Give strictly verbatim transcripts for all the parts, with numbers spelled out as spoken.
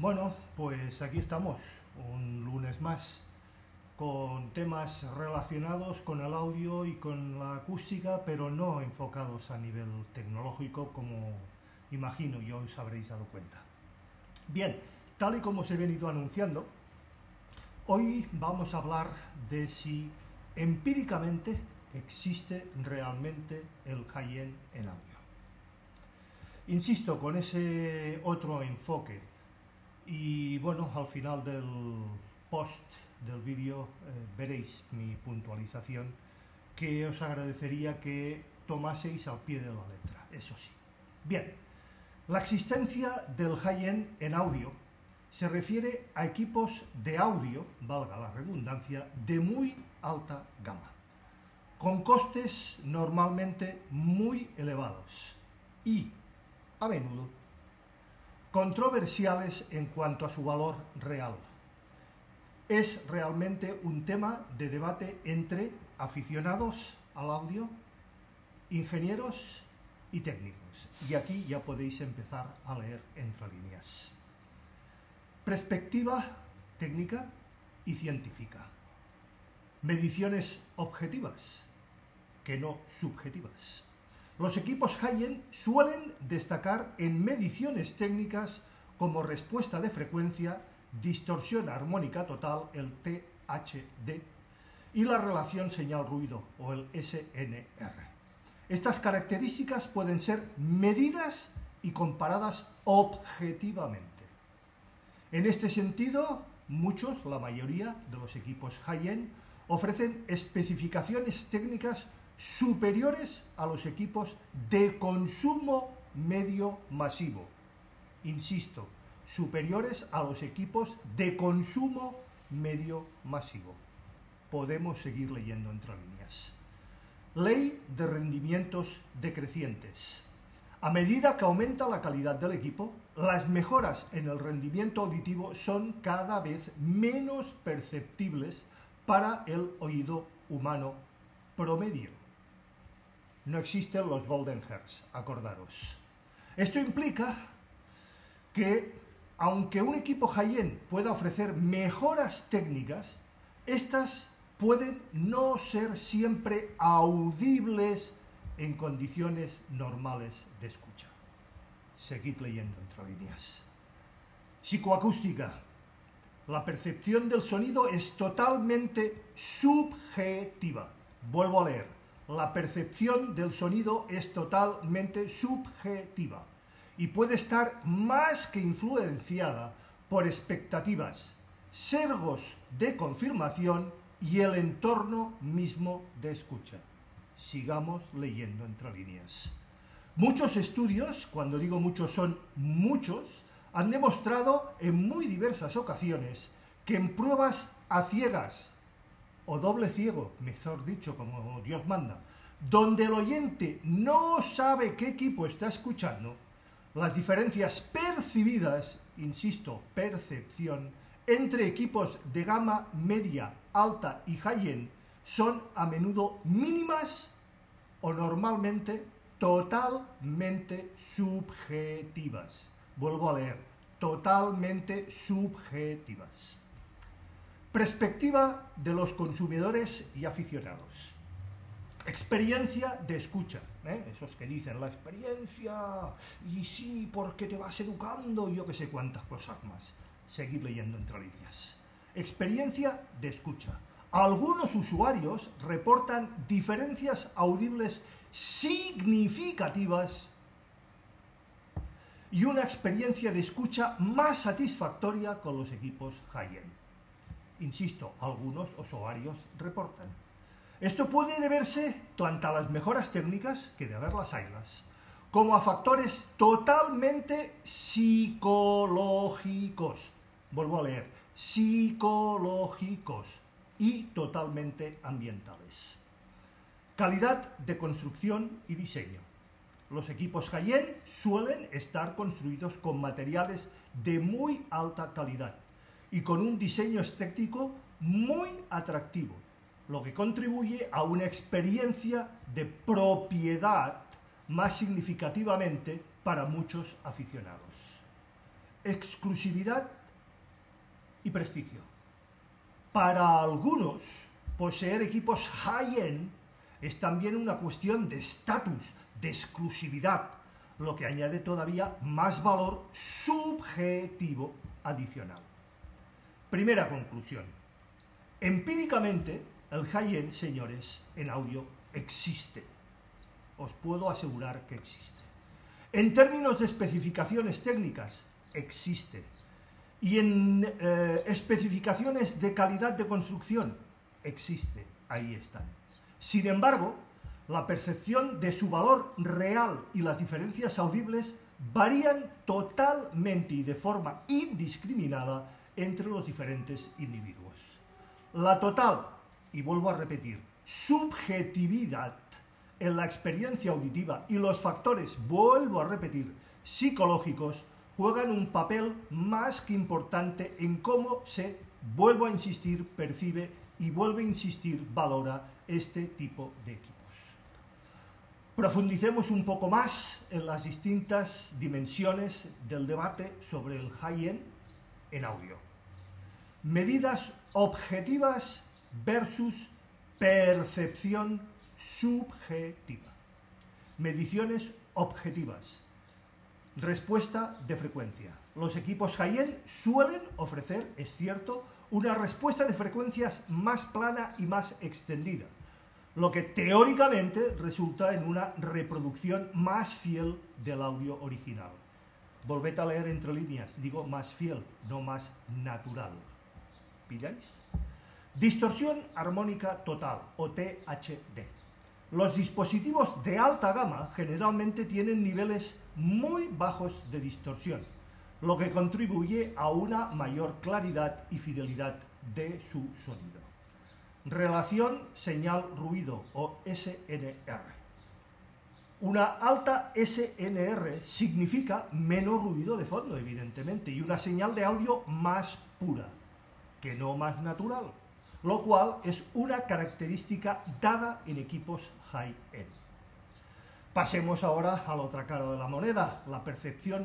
Bueno, pues aquí estamos, un lunes más, con temas relacionados con el audio y con la acústica, pero no enfocados a nivel tecnológico, como imagino y os habréis dado cuenta. Bien, tal y como os he venido anunciando, hoy vamos a hablar de si empíricamente existe realmente el high-end en audio. Insisto, con ese otro enfoque, y bueno, al final del post del vídeo eh, veréis mi puntualización, que os agradecería que tomaseis al pie de la letra, eso sí. Bien, la existencia del high-end en audio se refiere a equipos de audio, valga la redundancia, de muy alta gama, con costes normalmente muy elevados y, a menudo, controversiales en cuanto a su valor real. Es realmente un tema de debate entre aficionados al audio, ingenieros y técnicos. Y aquí ya podéis empezar a leer entre líneas. Perspectiva técnica y científica. Mediciones objetivas, que no subjetivas. Los equipos high-end suelen destacar en mediciones técnicas como respuesta de frecuencia, distorsión armónica total, el T H D, y la relación señal-ruido, o el S N R. Estas características pueden ser medidas y comparadas objetivamente. En este sentido, muchos, la mayoría de los equipos high-end, ofrecen especificaciones técnicas superiores a los equipos de consumo medio masivo. Insisto, superiores a los equipos de consumo medio masivo. Podemos seguir leyendo entre líneas. Ley de rendimientos decrecientes. A medida que aumenta la calidad del equipo, las mejoras en el rendimiento auditivo son cada vez menos perceptibles para el oído humano promedio. No existen los Golden Hairs, acordaros. Esto implica que, aunque un equipo high-end pueda ofrecer mejoras técnicas, estas pueden no ser siempre audibles en condiciones normales de escucha. Seguid leyendo entre líneas. Psicoacústica. La percepción del sonido es totalmente subjetiva. Vuelvo a leer. La percepción del sonido es totalmente subjetiva y puede estar más que influenciada por expectativas, sesgos de confirmación y el entorno mismo de escucha. Sigamos leyendo entre líneas. Muchos estudios, cuando digo muchos son muchos, han demostrado en muy diversas ocasiones que en pruebas a ciegas, o doble ciego, mejor dicho, como Dios manda, donde el oyente no sabe qué equipo está escuchando, las diferencias percibidas, insisto, percepción, entre equipos de gama media, alta y high-end son a menudo mínimas o normalmente totalmente subjetivas. Vuelvo a leer, totalmente subjetivas. Perspectiva de los consumidores y aficionados. Experiencia de escucha, ¿eh? Esos que dicen la experiencia, y sí, porque te vas educando, y yo que sé cuántas cosas más. Seguid leyendo entre líneas. Experiencia de escucha. Algunos usuarios reportan diferencias audibles significativas y una experiencia de escucha más satisfactoria con los equipos high-end. Insisto, algunos usuarios reportan. Esto puede deberse tanto a las mejoras técnicas, que de haberlas haylas, como a factores totalmente psicológicos. Vuelvo a leer, psicológicos y totalmente ambientales. Calidad de construcción y diseño. Los equipos high-end suelen estar construidos con materiales de muy alta calidad y con un diseño estético muy atractivo, lo que contribuye a una experiencia de propiedad más significativamente para muchos aficionados. exclusividad y prestigio. Para algunos, poseer equipos high-end es también una cuestión de estatus, de exclusividad, lo que añade todavía más valor subjetivo adicional. Primera conclusión. Empíricamente, el high-end, señores, en audio existe. Os puedo asegurar que existe. En términos de especificaciones técnicas, existe. Y en eh, especificaciones de calidad de construcción, existe. Ahí están. Sin embargo, la percepción de su valor real y las diferencias audibles varían totalmente y de forma indiscriminada entre los diferentes individuos. La total, y vuelvo a repetir, subjetividad en la experiencia auditiva y los factores, vuelvo a repetir, psicológicos, juegan un papel más que importante en cómo se, vuelvo a insistir, percibe y vuelve a insistir, valora este tipo de equipos. Profundicemos un poco más en las distintas dimensiones del debate sobre el high-end en audio. Medidas objetivas versus percepción subjetiva. Mediciones objetivas. Respuesta de frecuencia. Los equipos high-end suelen ofrecer, es cierto, una respuesta de frecuencias más plana y más extendida, lo que teóricamente resulta en una reproducción más fiel del audio original. Volved a leer entre líneas, digo más fiel, no más natural. ¿Pilláis? Distorsión armónica total, o T H D. Los dispositivos de alta gama generalmente tienen niveles muy bajos de distorsión, lo que contribuye a una mayor claridad y fidelidad de su sonido. Relación señal-ruido, o S N R. Una alta S N R significa menos ruido de fondo, evidentemente, y una señal de audio más pura, que no más natural, lo cual es una característica dada en equipos high-end. Pasemos ahora a la otra cara de la moneda, la percepción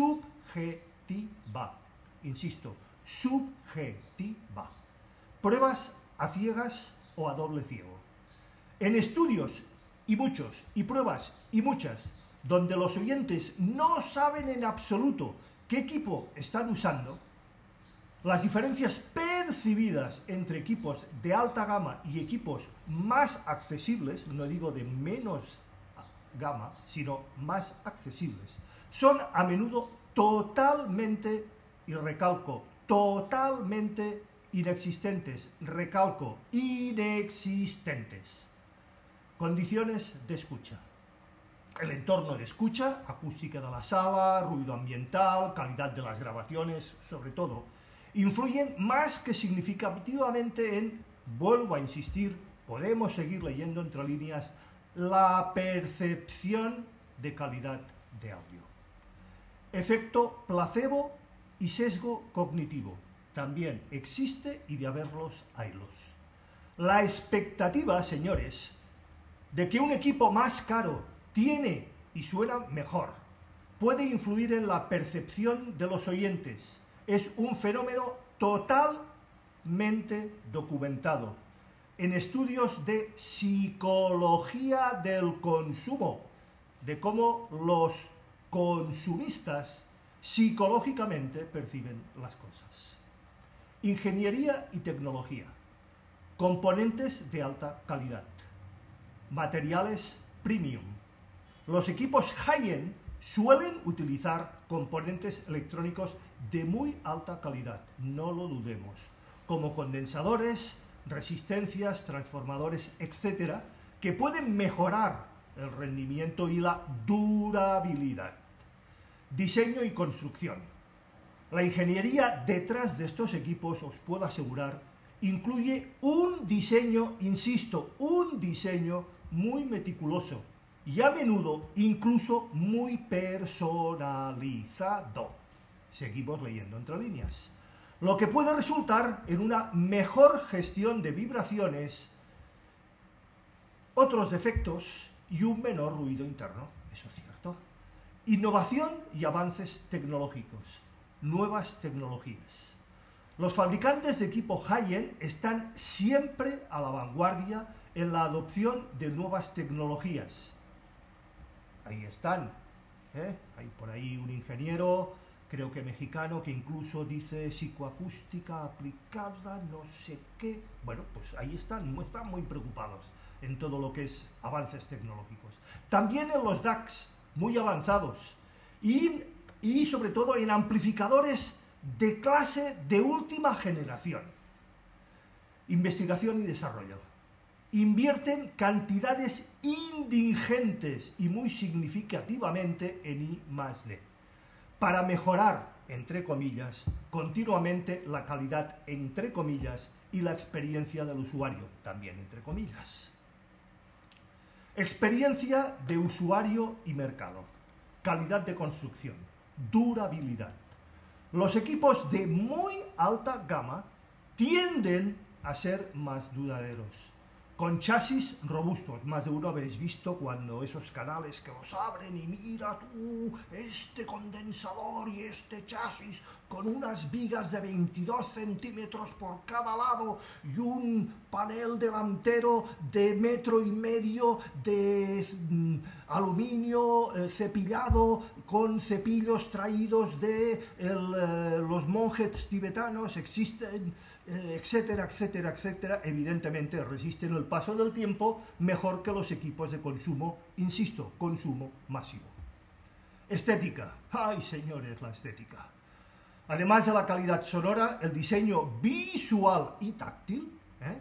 subjetiva. Insisto, subjetiva. Pruebas a ciegas o a doble ciego. En estudios y muchos, y pruebas y muchas, donde los oyentes no saben en absoluto qué equipo están usando, las diferencias percibidas entre equipos de alta gama y equipos más accesibles, no digo de menos gama, sino más accesibles, son a menudo totalmente, y recalco, totalmente inexistentes, recalco, inexistentes. Condiciones de escucha. El entorno de escucha, acústica de la sala, ruido ambiental, calidad de las grabaciones, sobre todo, influyen más que significativamente en, vuelvo a insistir, podemos seguir leyendo entre líneas, la percepción de calidad de audio. Efecto placebo y sesgo cognitivo. También existe y de haberlos, haylos. La expectativa, señores, de que un equipo más caro tiene y suena mejor, puede influir en la percepción de los oyentes. Es un fenómeno totalmente documentado en estudios de psicología del consumo, de cómo los consumistas psicológicamente perciben las cosas. Ingeniería y tecnología. Componentes de alta calidad. Materiales premium. Los equipos high-end suelen utilizar componentes electrónicos de muy alta calidad, no lo dudemos, como condensadores, resistencias, transformadores, etcétera, que pueden mejorar el rendimiento y la durabilidad. Diseño y construcción. La ingeniería detrás de estos equipos, os puedo asegurar, incluye un diseño, insisto, un diseño muy meticuloso y a menudo incluso muy personalizado. Seguimos leyendo entre líneas. Lo que puede resultar en una mejor gestión de vibraciones, otros defectos y un menor ruido interno. Eso es cierto. Innovación y avances tecnológicos. nuevas tecnologías. Los fabricantes de equipo high-end están siempre a la vanguardia en la adopción de nuevas tecnologías. Ahí están, ¿eh? Hay por ahí un ingeniero, creo que mexicano, que incluso dice psicoacústica aplicada, no sé qué. Bueno, pues ahí están, están muy preocupados en todo lo que es avances tecnológicos. También en los D A Cs, muy avanzados. Y, y sobre todo en amplificadores de clase de última generación. Investigación y desarrollo. Invierten cantidades indigentes y muy significativamente en I más D, para mejorar, entre comillas, continuamente la calidad, entre comillas, y la experiencia del usuario, también entre comillas. Experiencia de usuario y mercado. Calidad de construcción. Durabilidad. Los equipos de muy alta gama tienden a ser más duraderos, con chasis robustos. Más de uno habréis visto cuando esos canales que los abren y mira tú, este condensador y este chasis con unas vigas de veintidós centímetros por cada lado y un panel delantero de metro y medio de mm, aluminio eh, cepillado con cepillos traídos de el, eh, los monjes tibetanos, existen, eh, etcétera, etcétera, etcétera. Evidentemente resisten el paso del tiempo mejor que los equipos de consumo, insisto, consumo masivo. Estética. ¡Ay, señores, la estética! Además de la calidad sonora, el diseño visual y táctil, ¿eh?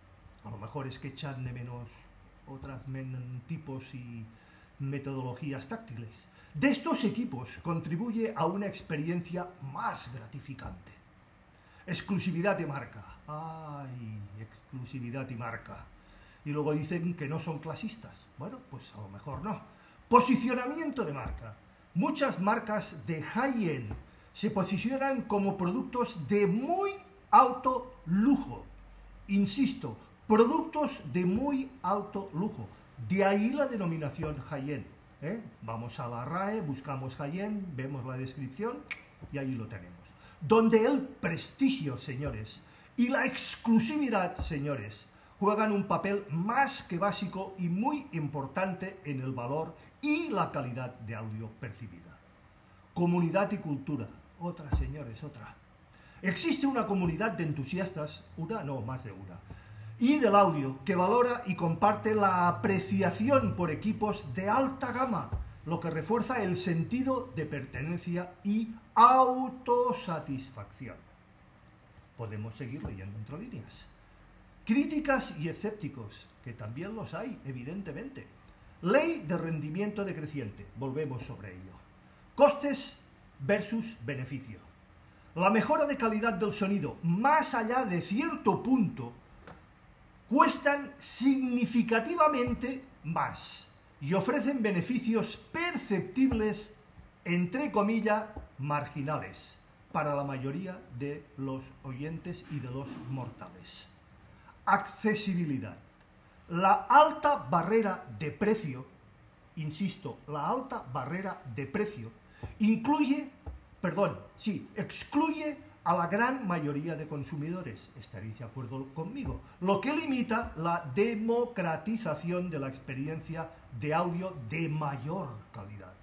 A lo mejor es que echan de menos otros tipos y metodologías táctiles. De estos equipos contribuye a una experiencia más gratificante. Exclusividad de marca. ¡Ay! Exclusividad y marca. Y luego dicen que no son clasistas. Bueno, pues a lo mejor no. Posicionamiento de marca. Muchas marcas de high-end se posicionan como productos de muy alto lujo. Insisto, productos de muy alto lujo. De ahí la denominación high-end. ¿eh? Vamos a la R A E, buscamos high-end, vemos la descripción y ahí lo tenemos. Donde el prestigio, señores, y la exclusividad, señores, juegan un papel más que básico y muy importante en el valor y la calidad de audio percibida. Comunidad y cultura. Otra, señores, otra. Existe una comunidad de entusiastas, una, no, más de una, y del audio, que valora y comparte la apreciación por equipos de alta gama, lo que refuerza el sentido de pertenencia y autosatisfacción. Podemos seguir leyendo entre líneas. Críticas y escépticos, que también los hay, evidentemente. Ley de rendimiento decreciente, volvemos sobre ello. Costes versus beneficio. La mejora de calidad del sonido, más allá de cierto punto, cuestan significativamente más y ofrecen beneficios perceptibles, entre comillas, marginales, para la mayoría de los oyentes y de los mortales. Accesibilidad. La alta barrera de precio, insisto, la alta barrera de precio, incluye, perdón, sí, excluye a la gran mayoría de consumidores, estaréis de acuerdo conmigo, lo que limita la democratización de la experiencia de audio de mayor calidad.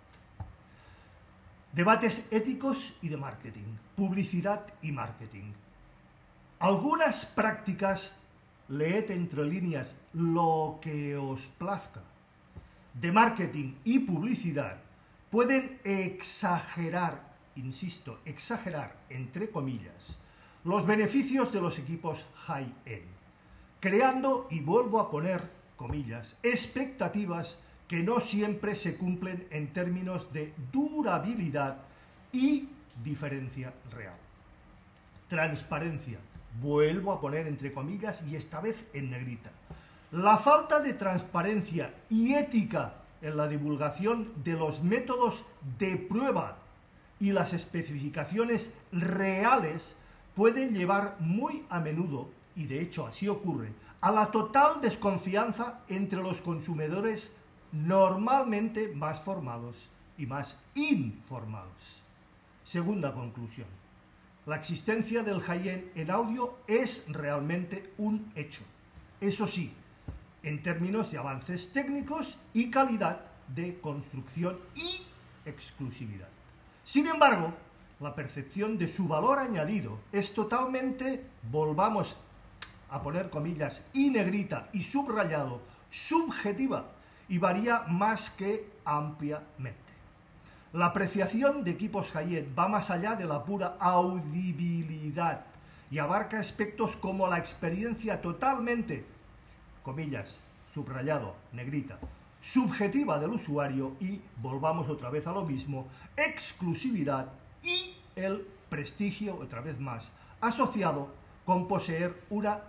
Debates éticos y de marketing, publicidad y marketing. Algunas prácticas, leed entre líneas lo que os plazca, de marketing y publicidad, pueden exagerar, insisto, exagerar, entre comillas, los beneficios de los equipos high-end, creando, y vuelvo a poner comillas, expectativas que no siempre se cumplen en términos de durabilidad y diferencia real. Transparencia, vuelvo a poner entre comillas y esta vez en negrita. La falta de transparencia y ética en la divulgación de los métodos de prueba y las especificaciones reales pueden llevar muy a menudo, y de hecho así ocurre, a la total desconfianza entre los consumidores normalmente más formados y más informados. Segunda conclusión. La existencia del high-end en audio es realmente un hecho. Eso sí, en términos de avances técnicos y calidad de construcción y exclusividad. Sin embargo, la percepción de su valor añadido es totalmente, volvamos a poner comillas, y negrita y subrayado, subjetiva y varía más que ampliamente. La apreciación de equipos high-end va más allá de la pura audibilidad y abarca aspectos como la experiencia totalmente, comillas, subrayado, negrita, subjetiva del usuario y, volvamos otra vez a lo mismo, exclusividad y el prestigio, otra vez más, asociado con poseer una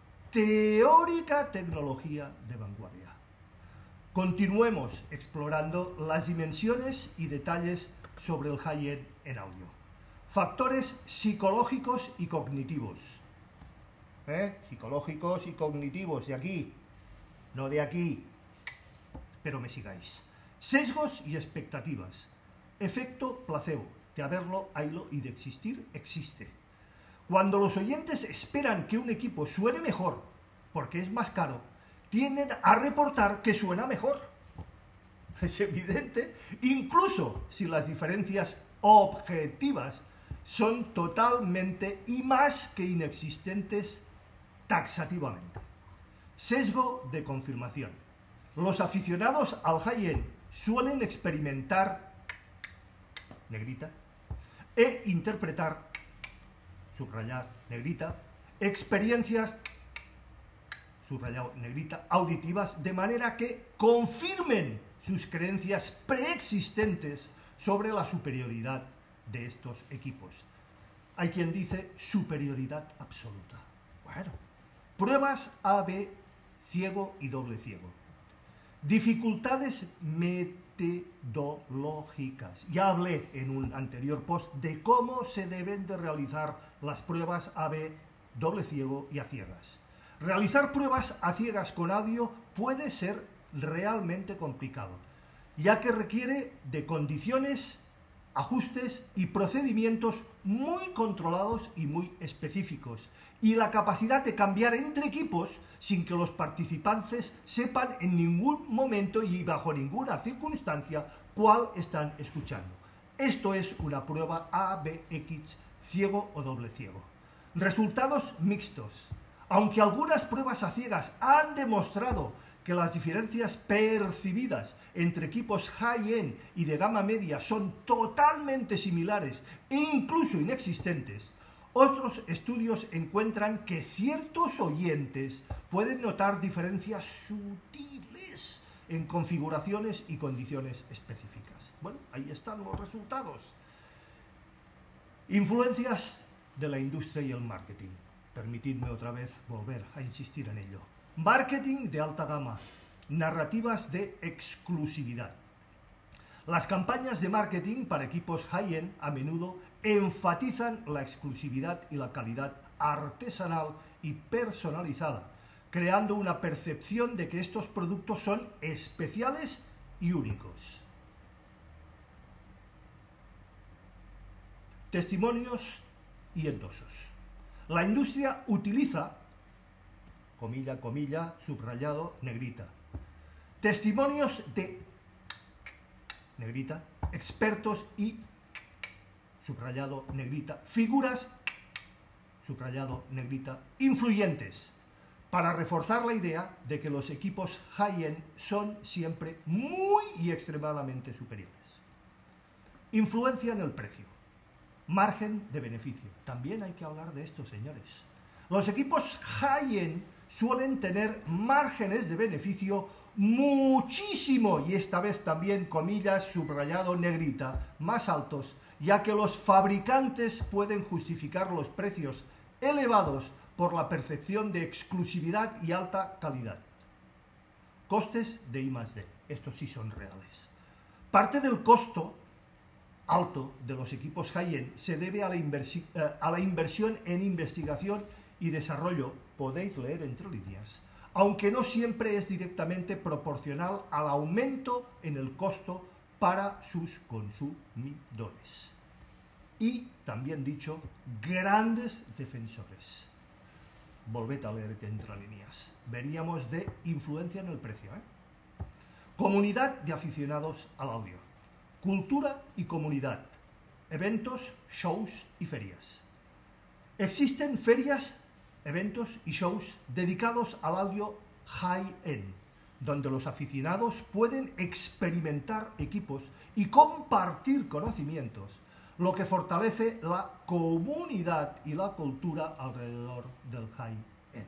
teórica tecnología de vanguardia. Continuemos explorando las dimensiones y detalles sobre el high-end en audio. Factores psicológicos y cognitivos. ¿Eh? Psicológicos y cognitivos, de aquí, no de aquí. Pero me sigáis. Sesgos y expectativas. Efecto placebo. De haberlo, haylo y de existir, existe. Cuando los oyentes esperan que un equipo suene mejor, porque es más caro, tienden a reportar que suena mejor. Es evidente, incluso si las diferencias objetivas son totalmente y más que inexistentes taxativamente. Sesgo de confirmación. Los aficionados al high-end suelen experimentar, negrita, e interpretar, subrayar, negrita, experiencias, subrayado, negrita, auditivas, de manera que confirmen sus creencias preexistentes sobre la superioridad de estos equipos. Hay quien dice superioridad absoluta. Bueno, pruebas A B, ciego y doble ciego. Dificultades metodológicas. Ya hablé en un anterior post de cómo se deben de realizar las pruebas A B, doble ciego y a ciegas. Realizar pruebas a ciegas con audio puede ser realmente complicado, ya que requiere de condiciones, ajustes y procedimientos muy controlados y muy específicos, y la capacidad de cambiar entre equipos sin que los participantes sepan en ningún momento y bajo ninguna circunstancia cuál están escuchando. Esto es una prueba A B X, ciego o doble ciego. Resultados mixtos. Aunque algunas pruebas a ciegas han demostrado que las diferencias percibidas entre equipos high-end y de gama media son totalmente similares e incluso inexistentes, otros estudios encuentran que ciertos oyentes pueden notar diferencias sutiles en configuraciones y condiciones específicas. Bueno, ahí están los resultados. Influencias de la industria y el marketing. Permitidme otra vez volver a insistir en ello. Marketing de alta gama. Narrativas de exclusividad. Las campañas de marketing para equipos high-end a menudo enfatizan la exclusividad y la calidad artesanal y personalizada, creando una percepción de que estos productos son especiales y únicos. Testimonios y endosos. La industria utiliza, comilla, comilla, subrayado, negrita, testimonios de, negrita, expertos y, subrayado, negrita, figuras, subrayado, negrita, influyentes, para reforzar la idea de que los equipos high-end son siempre muy y extremadamente superiores. Influencia en el precio. Margen de beneficio. También hay que hablar de esto, señores. Los equipos high-end suelen tener márgenes de beneficio muchísimo, y esta vez también comillas, subrayado, negrita, más altos, ya que los fabricantes pueden justificar los precios elevados por la percepción de exclusividad y alta calidad. Costes de I más D. Estos sí son reales. Parte del costo alto de los equipos high-end se debe a la, inversi eh, a la inversión en investigación y desarrollo, podéis leer entre líneas, aunque no siempre es directamente proporcional al aumento en el costo para sus consumidores. y, también dicho, grandes defensores. Volved a leer entre líneas. Veníamos de influencia en el precio, ¿eh? Comunidad de aficionados al audio. Cultura y comunidad. Eventos, shows y ferias. Existen ferias, eventos y shows dedicados al audio high-end, donde los aficionados pueden experimentar equipos y compartir conocimientos, lo que fortalece la comunidad y la cultura alrededor del high-end.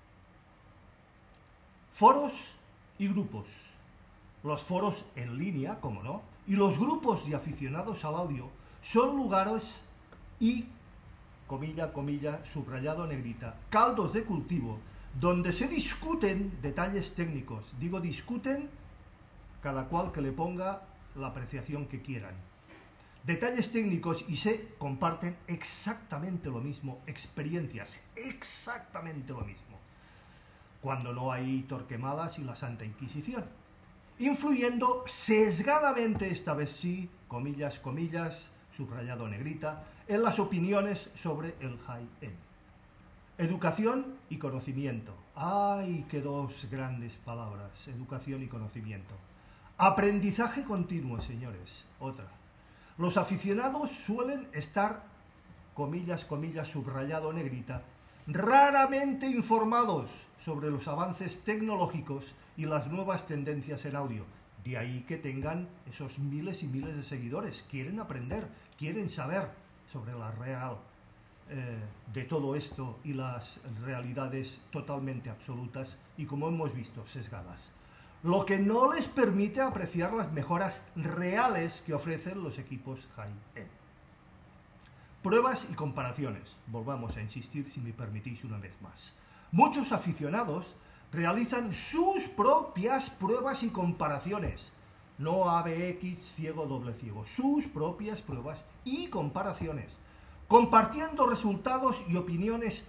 Foros y grupos. Los foros en línea, como no, y los grupos de aficionados al audio son lugares y, comilla, comilla, subrayado negrita, caldos de cultivo, donde se discuten detalles técnicos. Digo discuten, cada cual que le ponga la apreciación que quieran. Detalles técnicos y se comparten exactamente lo mismo, experiencias, exactamente lo mismo. Cuando no hay Torquemadas y la Santa Inquisición. Influyendo sesgadamente, esta vez sí, comillas, comillas, subrayado negrita, en las opiniones sobre el high-end. Educación y conocimiento. ¡Ay, qué dos grandes palabras! Educación y conocimiento. Aprendizaje continuo, señores. Otra. Los aficionados suelen estar, comillas, comillas, subrayado negrita, raramente informados sobre los avances tecnológicos y las nuevas tendencias en audio. De ahí que tengan esos miles y miles de seguidores. Quieren aprender, quieren saber sobre la real eh, de todo esto y las realidades totalmente absolutas y, como hemos visto, sesgadas. Lo que no les permite apreciar las mejoras reales que ofrecen los equipos high-end. Pruebas y comparaciones. Volvamos a insistir, si me permitís, una vez más. Muchos aficionados realizan sus propias pruebas y comparaciones. No A B X, ciego, doble ciego. Sus propias pruebas y comparaciones. Compartiendo resultados y opiniones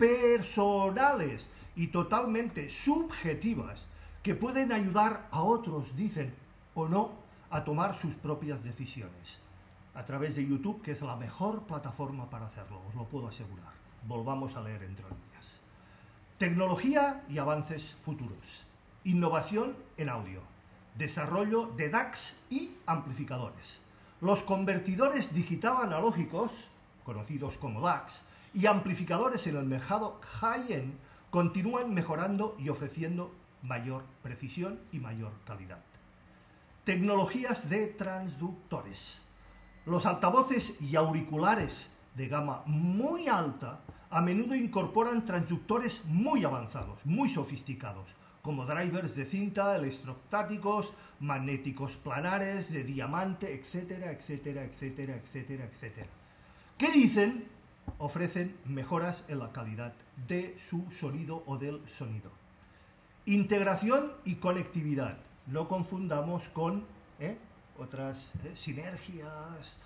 personales y totalmente subjetivas que pueden ayudar a otros, dicen, o no, a tomar sus propias decisiones. A través de YouTube, que es la mejor plataforma para hacerlo, os lo puedo asegurar. Volvamos a leer entre líneas. Tecnología y avances futuros. Innovación en audio. Desarrollo de D A Cs y amplificadores. Los convertidores digital analógicos, conocidos como D A Cs, y amplificadores en el mercado high-end continúan mejorando y ofreciendo mayor precisión y mayor calidad. Tecnologías de transductores. Los altavoces y auriculares de gama muy alta a menudo incorporan transductores muy avanzados, muy sofisticados, como drivers de cinta, electrostáticos, magnéticos planares, de diamante, etcétera, etcétera, etcétera, etcétera, etcétera. ¿Qué dicen? Ofrecen mejoras en la calidad de su sonido o del sonido. Integración y conectividad. No confundamos con ¿eh? otras ¿eh? sinergias.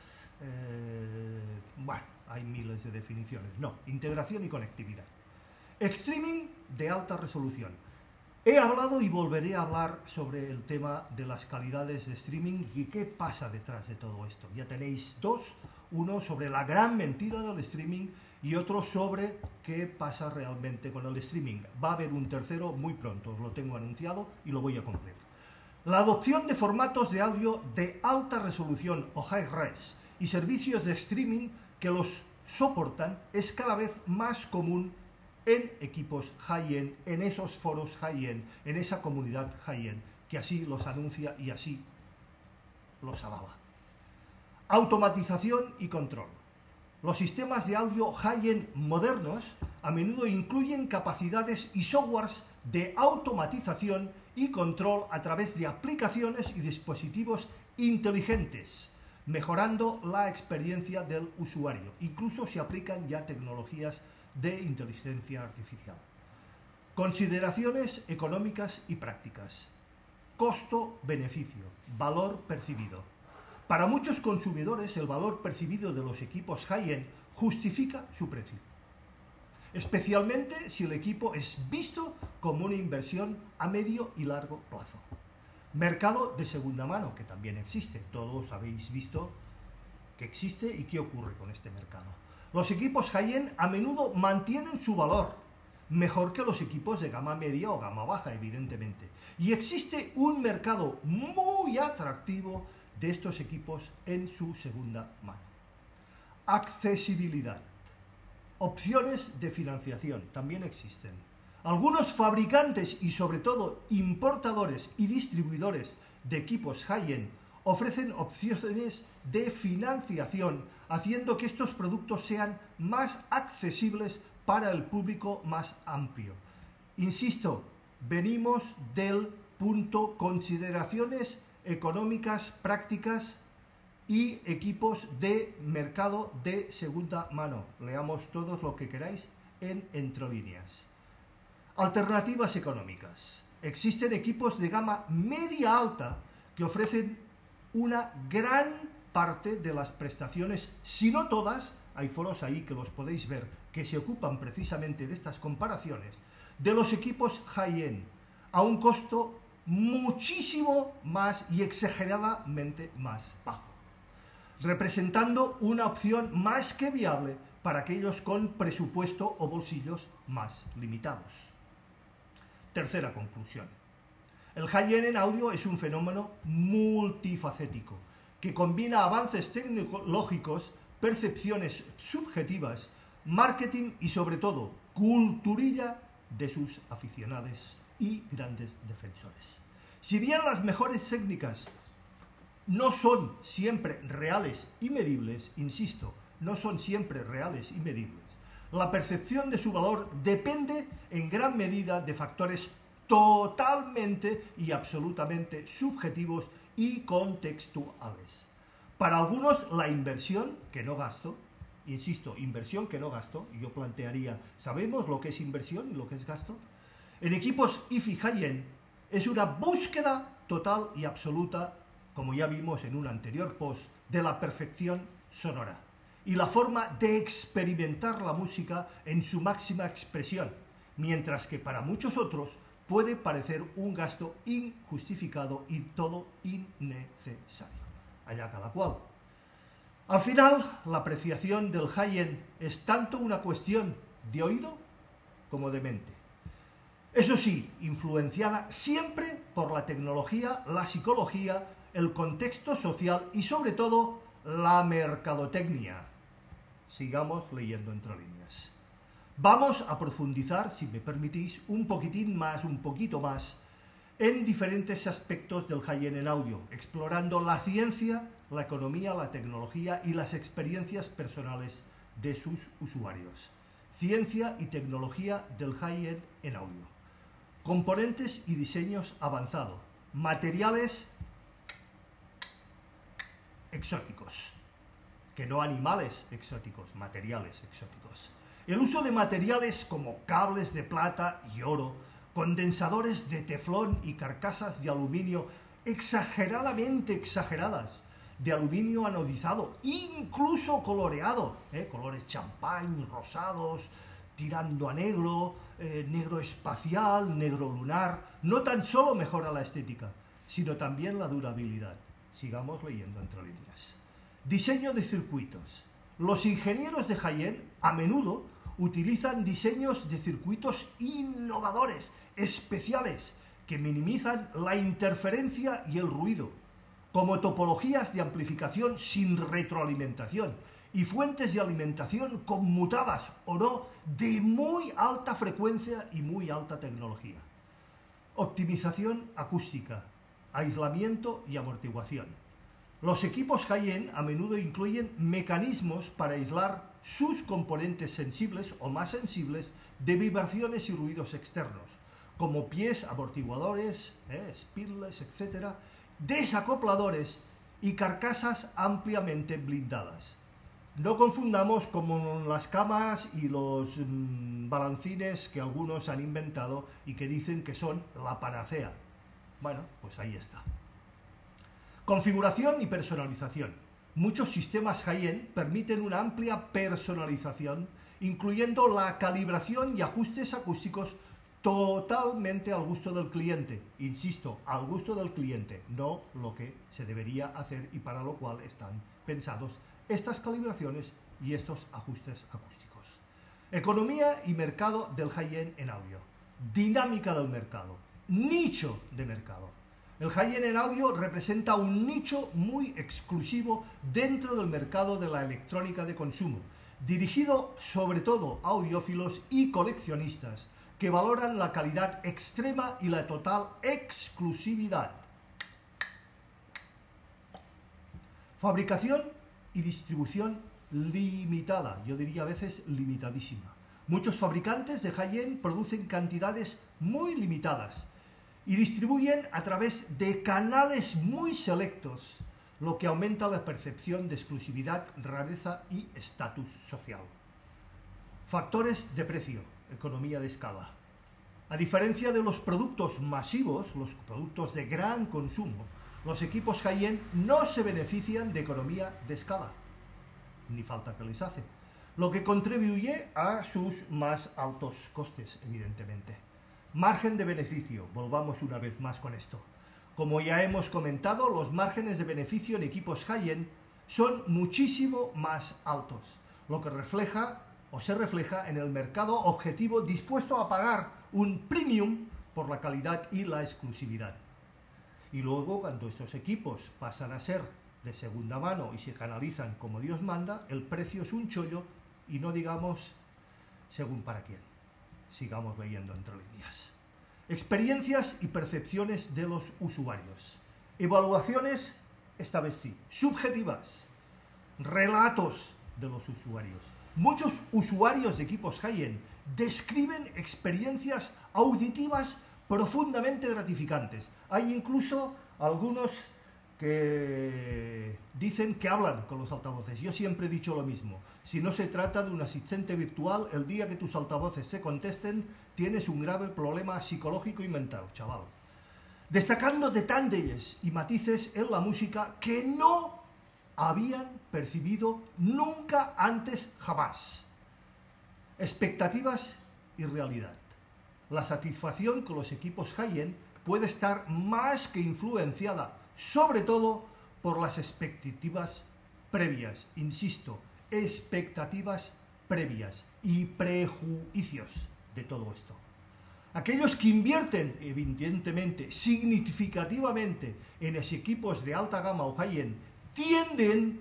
Eh, bueno, hay miles de definiciones. No, integración y conectividad. Streaming de alta resolución. He hablado y volveré a hablar sobre el tema de las calidades de streaming y qué pasa detrás de todo esto. Ya tenéis dos, uno sobre la gran mentira del streaming y otro sobre qué pasa realmente con el streaming. Va a haber un tercero muy pronto, os lo tengo anunciado y lo voy a cumplir. La adopción de formatos de audio de alta resolución o high-res y servicios de streaming que los soportan es cada vez más común en equipos high-end, en esos foros high-end, en esa comunidad high-end, que así los anuncia y así los alaba. Automatización y control. Los sistemas de audio high-end modernos a menudo incluyen capacidades y softwares de automatización y control a través de aplicaciones y dispositivos inteligentes, mejorando la experiencia del usuario. Incluso se aplican ya tecnologías de inteligencia artificial. Consideraciones económicas y prácticas. Costo-beneficio, valor percibido. Para muchos consumidores, el valor percibido de los equipos high-end justifica su precio, especialmente si el equipo es visto como una inversión a medio y largo plazo. Mercado de segunda mano, que también existe. Todos habéis visto que existe y qué ocurre con este mercado. Los equipos high-end a menudo mantienen su valor, mejor que los equipos de gama media o gama baja, evidentemente. Y existe un mercado muy atractivo de estos equipos en su segunda mano. Accesibilidad. Opciones de financiación también existen. Algunos fabricantes y sobre todo importadores y distribuidores de equipos high-end ofrecen opciones de financiación, haciendo que estos productos sean más accesibles para el público más amplio. Insisto, venimos del punto consideraciones económicas, prácticas y equipos de mercado de segunda mano. Leamos todos lo que queráis en entre líneas. Alternativas económicas. Existen equipos de gama media alta que ofrecen una gran parte de las prestaciones, si no todas, hay foros ahí que los podéis ver, que se ocupan precisamente de estas comparaciones, de los equipos high-end, a un costo muchísimo más y exageradamente más bajo, representando una opción más que viable para aquellos con presupuesto o bolsillos más limitados. Tercera conclusión. El high-end en audio es un fenómeno multifacético que combina avances tecnológicos, percepciones subjetivas, marketing y sobre todo culturilla de sus aficionados y grandes defensores. Si bien las mejores técnicas no son siempre reales y medibles, insisto, no son siempre reales y medibles, la percepción de su valor depende en gran medida de factores totalmente y absolutamente subjetivos y contextuales. Para algunos la inversión que no gasto, insisto, inversión que no gasto, yo plantearía, ¿sabemos lo que es inversión y lo que es gasto? En equipos I F I high-end es una búsqueda total y absoluta, como ya vimos en un anterior post, de la perfección sonora y la forma de experimentar la música en su máxima expresión, mientras que para muchos otros puede parecer un gasto injustificado y todo innecesario. Allá cada cual. Al final, la apreciación del high-end es tanto una cuestión de oído como de mente. Eso sí, influenciada siempre por la tecnología, la psicología, el contexto social y sobre todo la mercadotecnia. Sigamos leyendo entre líneas. Vamos a profundizar, si me permitís, un poquitín más, un poquito más, en diferentes aspectos del high-end en audio, explorando la ciencia, la economía, la tecnología y las experiencias personales de sus usuarios. Ciencia y tecnología del high-end en audio. Componentes y diseños avanzados. Materiales exóticos. Que no animales exóticos, materiales exóticos. El uso de materiales como cables de plata y oro, condensadores de teflón y carcasas de aluminio exageradamente exageradas, de aluminio anodizado, incluso coloreado, ¿eh? colores champán, rosados, tirando a negro, eh, negro espacial, negro lunar, no tan solo mejora la estética, sino también la durabilidad. Sigamos leyendo entre líneas. Diseño de circuitos. Los ingenieros de high-end a menudo utilizan diseños de circuitos innovadores, especiales, que minimizan la interferencia y el ruido, como topologías de amplificación sin retroalimentación y fuentes de alimentación conmutadas o no de muy alta frecuencia y muy alta tecnología. Optimización acústica, aislamiento y amortiguación. Los equipos high-end a menudo incluyen mecanismos para aislar sus componentes sensibles o más sensibles de vibraciones y ruidos externos, como pies amortiguadores, eh, spindles, etcétera, desacopladores y carcasas ampliamente blindadas. No confundamos con las camas y los mmm, balancines que algunos han inventado y que dicen que son la panacea. Bueno, pues ahí está. Configuración y personalización. Muchos sistemas high-end permiten una amplia personalización, incluyendo la calibración y ajustes acústicos totalmente al gusto del cliente. Insisto, al gusto del cliente, no lo que se debería hacer y para lo cual están pensados estas calibraciones y estos ajustes acústicos. Economía y mercado del high-end en audio. Dinámica del mercado. Nicho de mercado. El high-end en audio representa un nicho muy exclusivo dentro del mercado de la electrónica de consumo, dirigido sobre todo a audiófilos y coleccionistas que valoran la calidad extrema y la total exclusividad. Fabricación y distribución limitada, yo diría a veces limitadísima. Muchos fabricantes de high-end producen cantidades muy limitadas y distribuyen a través de canales muy selectos, lo que aumenta la percepción de exclusividad, rareza y estatus social. Factores de precio, economía de escala. A diferencia de los productos masivos, los productos de gran consumo, los equipos high-end no se benefician de economía de escala, ni falta que les hace, lo que contribuye a sus más altos costes, evidentemente. Margen de beneficio, volvamos una vez más con esto. Como ya hemos comentado, los márgenes de beneficio en equipos high-end son muchísimo más altos, lo que refleja o se refleja en el mercado objetivo dispuesto a pagar un premium por la calidad y la exclusividad. Y luego, cuando estos equipos pasan a ser de segunda mano y se canalizan como Dios manda, el precio es un chollo y no digamos según para quién. Sigamos leyendo entre líneas. Experiencias y percepciones de los usuarios. Evaluaciones, esta vez sí, subjetivas. Relatos de los usuarios. Muchos usuarios de equipos high-end describen experiencias auditivas profundamente gratificantes. Hay incluso algunos que dicen que hablan con los altavoces. Yo siempre he dicho lo mismo. Si no se trata de un asistente virtual, el día que tus altavoces se contesten, tienes un grave problema psicológico y mental, chaval. Destacando detalles y matices en la música que no habían percibido nunca antes jamás. Expectativas y realidad. La satisfacción con los equipos high-end puede estar más que influenciada, sobre todo por las expectativas previas, insisto, expectativas previas y prejuicios de todo esto. Aquellos que invierten, evidentemente, significativamente en los equipos de alta gama o high-end, tienden,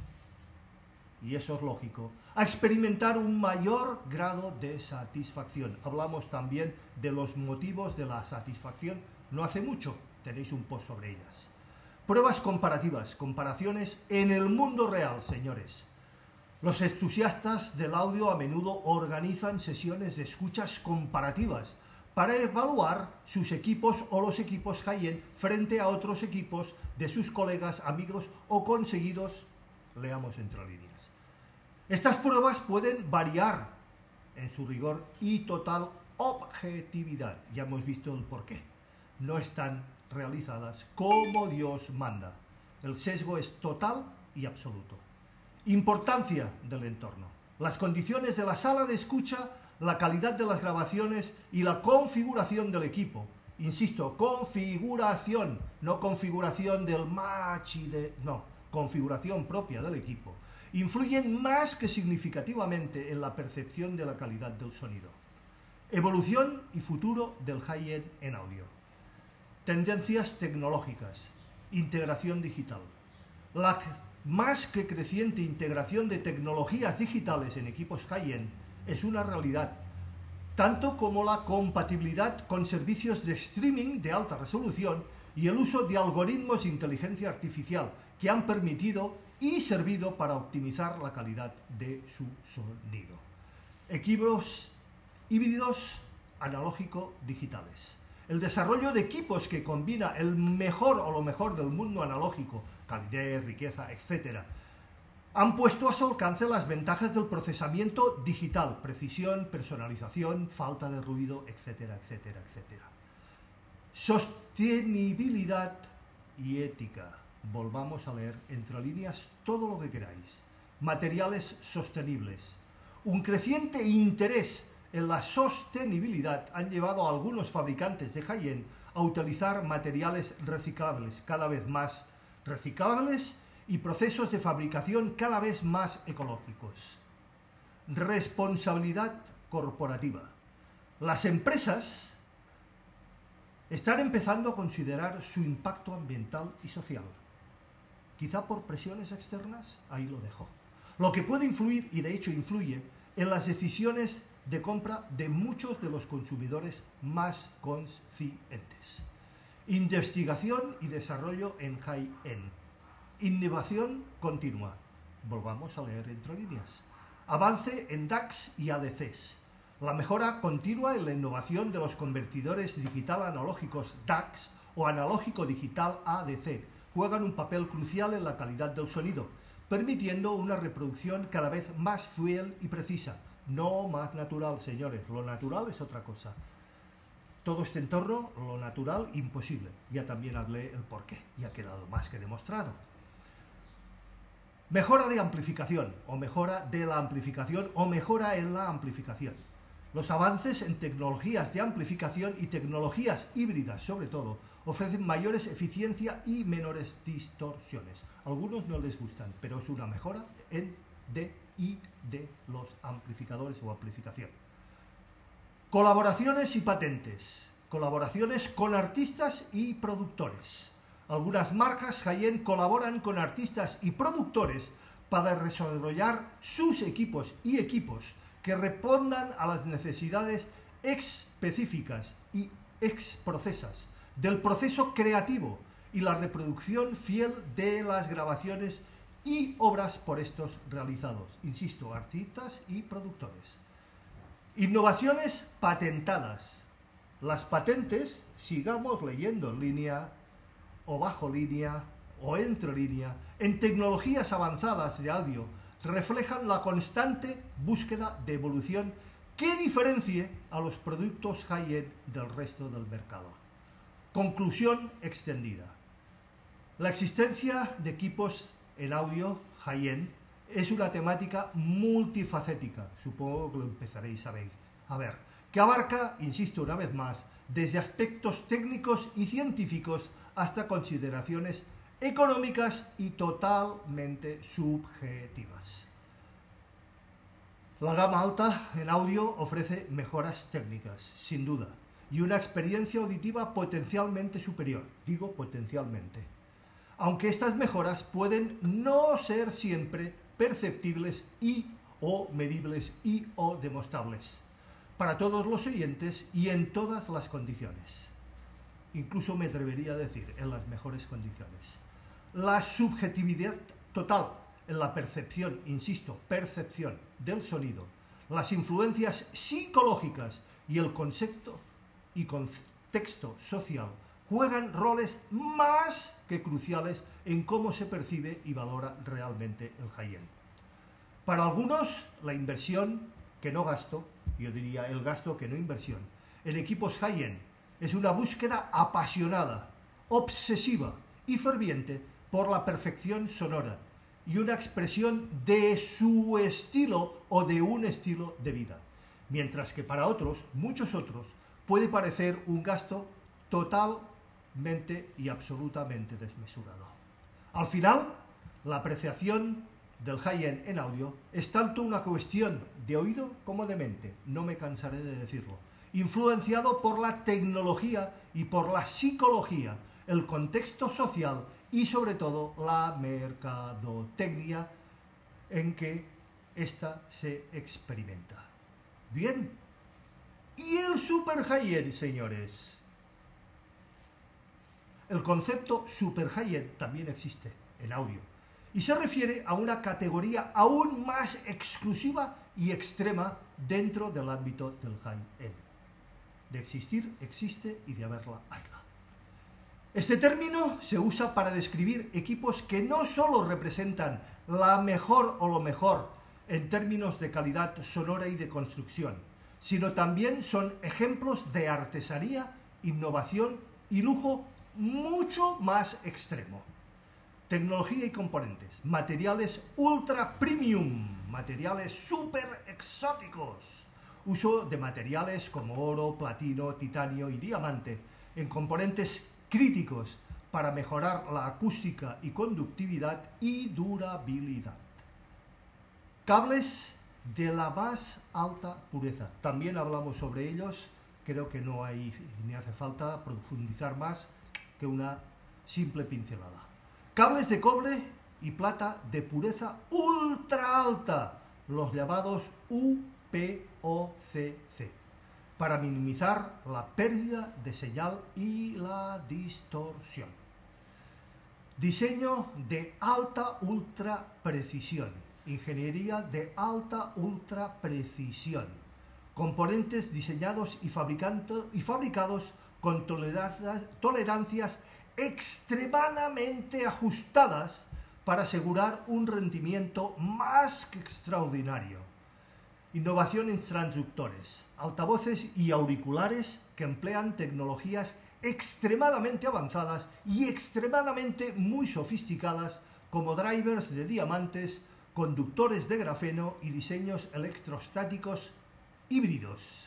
y eso es lógico, a experimentar un mayor grado de satisfacción. Hablamos también de los motivos de la satisfacción, no hace mucho, tenéis un post sobre ellas. Pruebas comparativas, comparaciones en el mundo real, señores. Los entusiastas del audio a menudo organizan sesiones de escuchas comparativas para evaluar sus equipos o los equipos high-end frente a otros equipos de sus colegas, amigos o conseguidos, leamos entre líneas. Estas pruebas pueden variar en su rigor y total objetividad. Ya hemos visto el porqué. No están realizadas como Dios manda. El sesgo es total y absoluto. Importancia del entorno. Las condiciones de la sala de escucha, la calidad de las grabaciones y la configuración del equipo. Insisto, configuración, no configuración del match y de... no, configuración propia del equipo. Influyen más que significativamente en la percepción de la calidad del sonido. Evolución y futuro del high-end en audio. Tendencias tecnológicas. Integración digital. La más que creciente integración de tecnologías digitales en equipos high-end es una realidad, tanto como la compatibilidad con servicios de streaming de alta resolución y el uso de algoritmos de inteligencia artificial que han permitido y servido para optimizar la calidad de su sonido. Equipos híbridos analógico-digitales. El desarrollo de equipos que combina el mejor o lo mejor del mundo analógico, calidez, riqueza, etcétera, han puesto a su alcance las ventajas del procesamiento digital, precisión, personalización, falta de ruido, etcétera, etcétera, etcétera. Sostenibilidad y ética. Volvamos a leer entre líneas todo lo que queráis. Materiales sostenibles. Un creciente interés en la sostenibilidad han llevado a algunos fabricantes de high-end a utilizar materiales reciclables, cada vez más reciclables y procesos de fabricación cada vez más ecológicos. Responsabilidad corporativa. Las empresas están empezando a considerar su impacto ambiental y social. Quizá por presiones externas, ahí lo dejo. Lo que puede influir, y de hecho influye, en las decisiones de compra de muchos de los consumidores más conscientes. Investigación y desarrollo en high-end. Innovación continua. Volvamos a leer entre líneas. Avance en D A Cs y A D Cs. La mejora continua en la innovación de los convertidores digital analógicos D A Cs o analógico digital A D C juegan un papel crucial en la calidad del sonido, permitiendo una reproducción cada vez más fiel y precisa. No más natural, señores. Lo natural es otra cosa. Todo este entorno, lo natural, imposible. Ya también hablé el porqué, y ha quedado más que demostrado. Mejora de amplificación, o mejora de la amplificación, o mejora en la amplificación. Los avances en tecnologías de amplificación y tecnologías híbridas, sobre todo, ofrecen mayores eficiencia y menores distorsiones. A algunos no les gustan, pero es una mejora en de y de los amplificadores o amplificación. Colaboraciones y patentes. Colaboraciones con artistas y productores. Algunas marcas high-end colaboran con artistas y productores para desarrollar sus equipos y equipos que respondan a las necesidades específicas y exprocesas del proceso creativo y la reproducción fiel de las grabaciones y obras por estos realizados. Insisto, artistas y productores. Innovaciones patentadas. Las patentes, sigamos leyendo en línea, o bajo línea, o entre línea, en tecnologías avanzadas de audio, reflejan la constante búsqueda de evolución que diferencie a los productos high-end del resto del mercado. Conclusión extendida. La existencia de equipos en audio high-end es una temática multifacética, supongo que lo empezaréis a ver, a ver, que abarca, insisto una vez más, desde aspectos técnicos y científicos hasta consideraciones económicas y totalmente subjetivas. La gama alta en audio ofrece mejoras técnicas, sin duda, y una experiencia auditiva potencialmente superior, digo potencialmente. Aunque estas mejoras pueden no ser siempre perceptibles y o medibles y o demostrables para todos los oyentes y en todas las condiciones. Incluso me atrevería a decir, en las mejores condiciones. La subjetividad total en la percepción, insisto, percepción del sonido, las influencias psicológicas y el concepto y contexto social juegan roles más que cruciales en cómo se percibe y valora realmente el high-end. Para algunos, la inversión que no gasto, yo diría el gasto que no inversión, en equipos high-end es una búsqueda apasionada, obsesiva y ferviente por la perfección sonora y una expresión de su estilo o de un estilo de vida, mientras que para otros, muchos otros, puede parecer un gasto totalmente y absolutamente desmesurado. Al final, la apreciación del high-end en audio es tanto una cuestión de oído como de mente, no me cansaré de decirlo, influenciado por la tecnología y por la psicología, el contexto social y sobre todo la mercadotecnia en que ésta se experimenta. Bien, y el super high-end, señores. El concepto super high-end también existe en audio y se refiere a una categoría aún más exclusiva y extrema dentro del ámbito del high-end. De existir, existe y de haberla, hayla. Este término se usa para describir equipos que no solo representan la mejor o lo mejor en términos de calidad sonora y de construcción, sino también son ejemplos de artesanía, innovación y lujo mucho más extremo. Tecnología y componentes, materiales ultra premium, materiales súper exóticos, uso de materiales como oro, platino, titanio y diamante en componentes críticos para mejorar la acústica y conductividad y durabilidad. Cables de la más alta pureza. También hablamos sobre ellos. Creo que no hay ni hace falta profundizar más que una simple pincelada. Cables de cobre y plata de pureza ultra alta, los llamados U P O C C, para minimizar la pérdida de señal y la distorsión. Diseño de alta ultra precisión. Ingeniería de alta ultra precisión. Componentes diseñados y, y fabricados con tolerancias, tolerancias extremadamente ajustadas para asegurar un rendimiento más que extraordinario. Innovación en transductores, altavoces y auriculares que emplean tecnologías extremadamente avanzadas y extremadamente muy sofisticadas como drivers de diamantes, conductores de grafeno y diseños electrostáticos híbridos.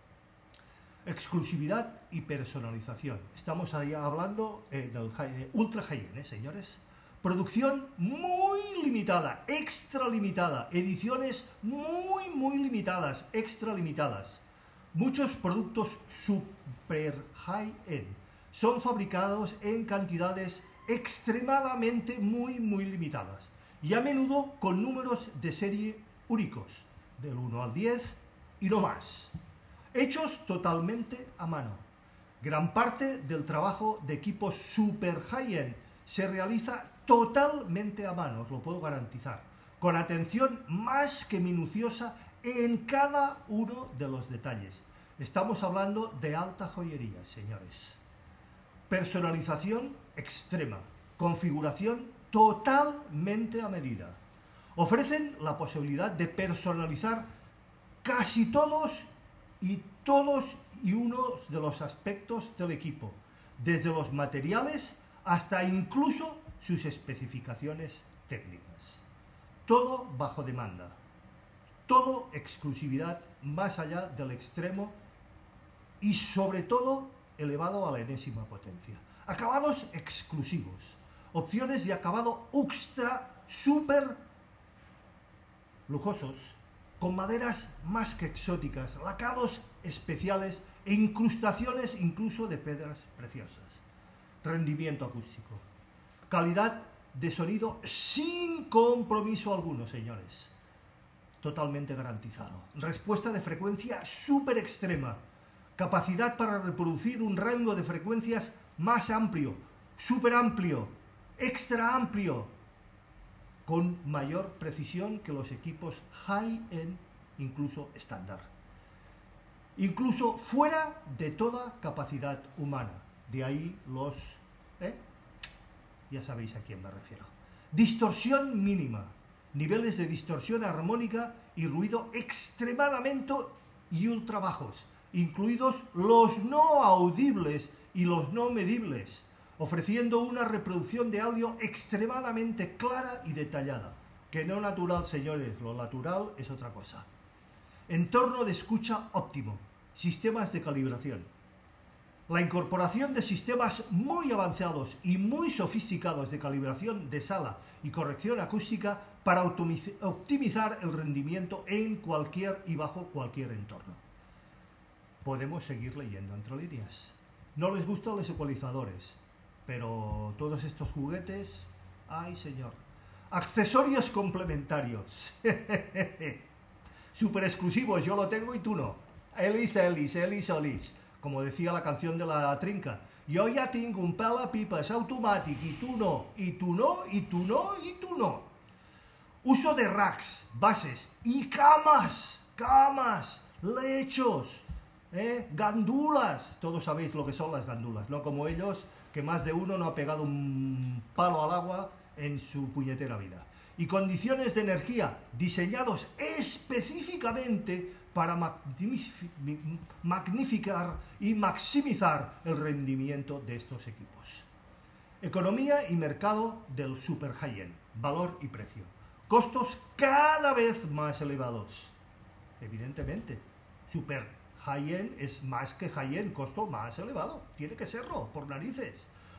Exclusividad y personalización. Estamos ahí hablando eh, del high, ultra high-end, ¿eh, señores? Producción muy limitada, extra limitada. Ediciones muy, muy limitadas, extra limitadas. Muchos productos super high-end son fabricados en cantidades extremadamente muy, muy limitadas y a menudo con números de serie únicos, del uno al diez y no más, hechos totalmente a mano. Gran parte del trabajo de equipos super high-end se realiza totalmente a mano, os lo puedo garantizar, con atención más que minuciosa en cada uno de los detalles. Estamos hablando de alta joyería, señores. Personalización extrema, configuración totalmente a medida. Ofrecen la posibilidad de personalizar casi todos y todos y uno de los aspectos del equipo, desde los materiales hasta incluso sus especificaciones técnicas. Todo bajo demanda, todo exclusividad más allá del extremo y sobre todo elevado a la enésima potencia. Acabados exclusivos, opciones de acabado ultra, super lujosos, con maderas más que exóticas, lacados especiales e incrustaciones incluso de piedras preciosas. Rendimiento acústico. Calidad de sonido sin compromiso alguno, señores. Totalmente garantizado. Respuesta de frecuencia súper extrema. Capacidad para reproducir un rango de frecuencias más amplio, súper amplio, extra amplio, con mayor precisión que los equipos high-end, incluso estándar. Incluso fuera de toda capacidad humana. De ahí los... ¿eh? Ya sabéis a quién me refiero. Distorsión mínima. Niveles de distorsión armónica y ruido extremadamente y ultra bajos, incluidos los no audibles y los no medibles, ofreciendo una reproducción de audio extremadamente clara y detallada. Que no natural, señores, lo natural es otra cosa. Entorno de escucha óptimo, sistemas de calibración. La incorporación de sistemas muy avanzados y muy sofisticados de calibración de sala y corrección acústica para optimizar el rendimiento en cualquier y bajo cualquier entorno. Podemos seguir leyendo entre líneas. No les gustan los ecualizadores, pero todos estos juguetes, ¡ay, señor! Accesorios complementarios. Super exclusivos, yo lo tengo y tú no. Elis, Elis, Elis, Elis. Como decía la canción de la Trinca. Jo ja tinc un pelapipes automàtic i tu no, i tu no, i tu no, i tu no. Uso de racks, bases y camas, camas, lechos, ¿eh? Gandulas. Todos sabéis lo que son las gandulas, no como ellos, que más de uno no ha pegado un palo al agua en su puñetera vida. Y condiciones de energía diseñados específicamente para magnificar y maximizar el rendimiento de estos equipos. Economía y mercado del super high-end, valor y precio. Costos cada vez más elevados. Evidentemente, super high-end es más que high-end, costo más elevado. Tiene que serlo, por narices.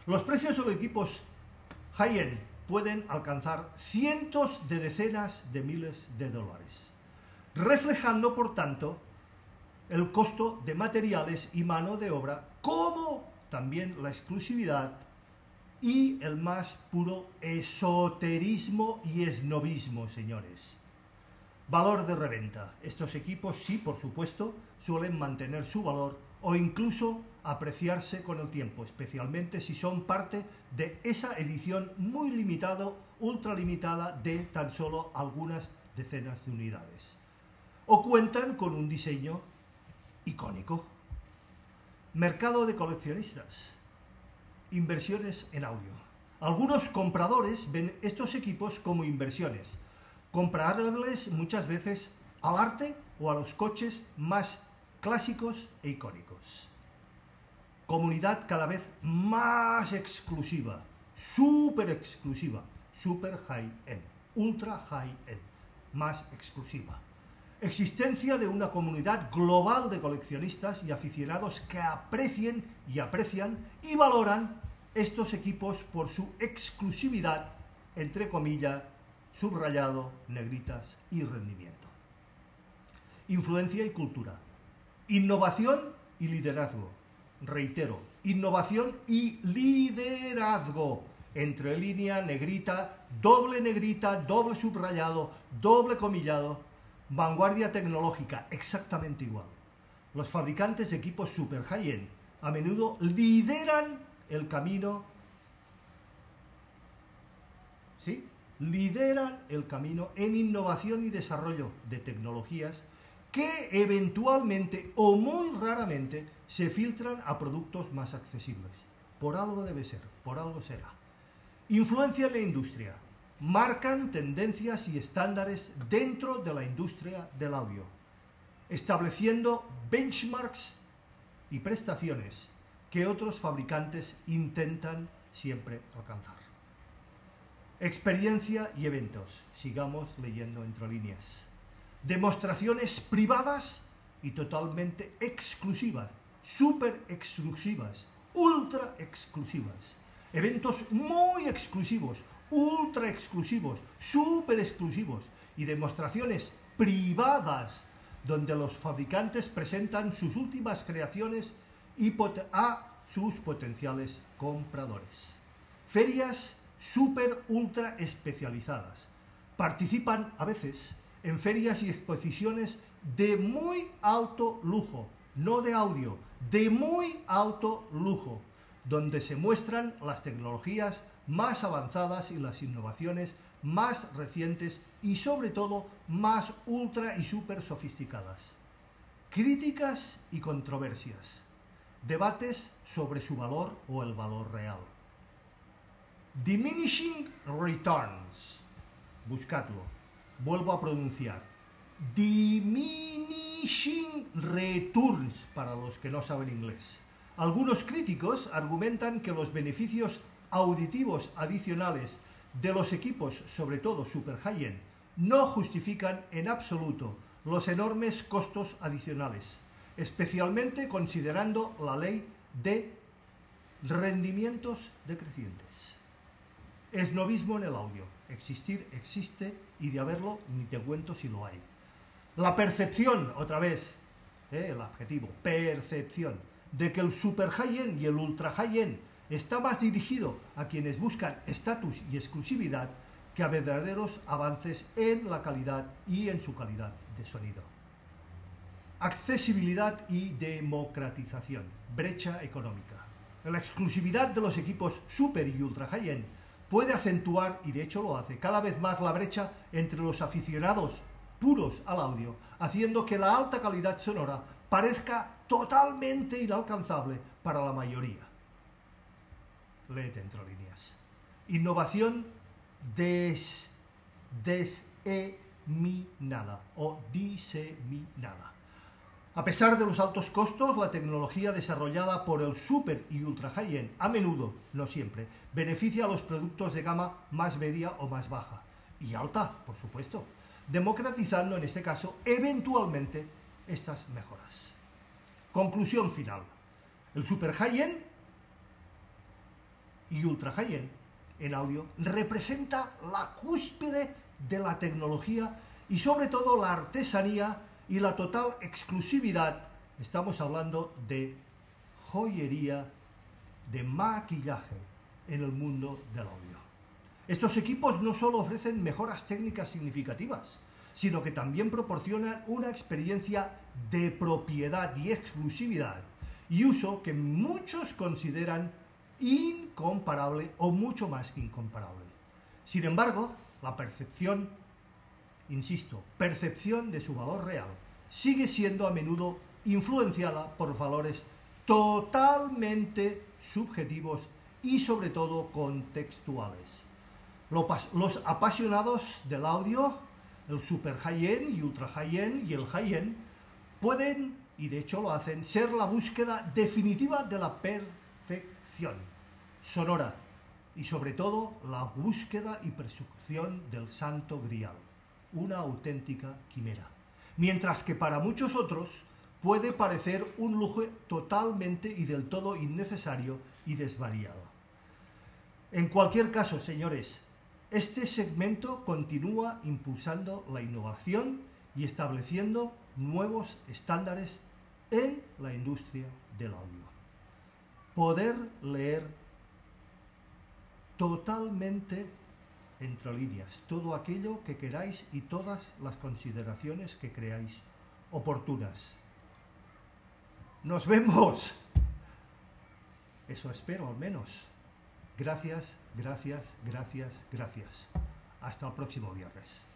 Los precios de los equipos high-end pueden alcanzar cientos de decenas de miles de dólares, reflejando, por tanto, el costo de materiales y mano de obra, como también la exclusividad y el más puro esoterismo y esnobismo, señores. Valor de reventa. Estos equipos, sí, por supuesto, suelen mantener su valor o incluso apreciarse con el tiempo, especialmente si son parte de esa edición muy limitada, ultra limitada, de tan solo algunas decenas de unidades. O cuentan con un diseño icónico. Mercado de coleccionistas. Inversiones en audio. Algunos compradores ven estos equipos como inversiones, comparables muchas veces al arte o a los coches más clásicos e icónicos. Comunidad cada vez más exclusiva, súper exclusiva, super high-end, ultra high-end, más exclusiva. Existencia de una comunidad global de coleccionistas y aficionados que aprecien y aprecian y valoran estos equipos por su exclusividad, entre comillas, subrayado, negritas y rendimiento. Influencia y cultura. Innovación y liderazgo. Reitero, innovación y liderazgo. Entre línea, negrita, doble negrita, doble subrayado, doble comillado. Vanguardia tecnológica, exactamente igual. Los fabricantes de equipos super high-end a menudo lideran el camino, ¿sí? Lideran el camino en innovación y desarrollo de tecnologías que eventualmente o muy raramente se filtran a productos más accesibles. Por algo debe ser, por algo será. Influencia en la industria. Marcan tendencias y estándares dentro de la industria del audio, estableciendo benchmarks y prestaciones que otros fabricantes intentan siempre alcanzar. Experiencia y eventos. Sigamos leyendo entre líneas. Demostraciones privadas y totalmente exclusivas, súper exclusivas, ultra exclusivas. Eventos muy exclusivos, ultra exclusivos, súper exclusivos y demostraciones privadas donde los fabricantes presentan sus últimas creaciones y a sus potenciales compradores. Ferias súper ultra especializadas. Participan a veces en ferias y exposiciones de muy alto lujo, no de audio, de muy alto lujo, donde se muestran las tecnologías más avanzadas y las innovaciones más recientes y sobre todo más ultra y súper sofisticadas. Críticas y controversias. Debates sobre su valor o el valor real. Diminishing returns. Buscadlo. Vuelvo a pronunciar. Diminishing returns para los que no saben inglés. Algunos críticos argumentan que los beneficios auditivos adicionales de los equipos, sobre todo super high-end, no justifican en absoluto los enormes costos adicionales, especialmente considerando la ley de rendimientos decrecientes. Esnobismo en el audio. Existir existe y de haberlo ni te cuento si lo hay. La percepción, otra vez, eh, el adjetivo, percepción, de que el super high-end y el ultra high-end está más dirigido a quienes buscan estatus y exclusividad que a verdaderos avances en la calidad y en su calidad de sonido. Accesibilidad y democratización, brecha económica. La exclusividad de los equipos super y ultra high-end puede acentuar, y de hecho lo hace, cada vez más la brecha entre los aficionados puros al audio, haciendo que la alta calidad sonora parezca totalmente inalcanzable para la mayoría. Léete entre líneas. Innovación des, deseminada o diseminada. A pesar de los altos costos, la tecnología desarrollada por el super y ultra high-end a menudo, no siempre, beneficia a los productos de gama más media o más baja, y alta, por supuesto, democratizando en este caso eventualmente estas mejoras. Conclusión final. El super high-end y ultra high-end en audio representa la cúspide de la tecnología y sobre todo la artesanía y la total exclusividad. Estamos hablando de joyería, de maquillaje en el mundo del audio. Estos equipos no solo ofrecen mejoras técnicas significativas, sino que también proporcionan una experiencia de propiedad y exclusividad y uso que muchos consideran incomparable o mucho más que incomparable. Sin embargo, la percepción, insisto, percepción de su valor real sigue siendo a menudo influenciada por valores totalmente subjetivos y sobre todo contextuales. Los apasionados del audio, el super high-end y ultra high-end y el high-end pueden, y de hecho lo hacen, ser la búsqueda definitiva de la perfección sonora y sobre todo la búsqueda y persecución del santo grial, una auténtica quimera. Mientras que para muchos otros puede parecer un lujo totalmente y del todo innecesario y desvariado. En cualquier caso, señores, este segmento continúa impulsando la innovación y estableciendo nuevos estándares en la industria del audio. Poder leer totalmente entre líneas todo aquello que queráis y todas las consideraciones que creáis oportunas. ¡Nos vemos! Eso espero al menos. Gracias, gracias, gracias, gracias. Hasta el próximo viernes.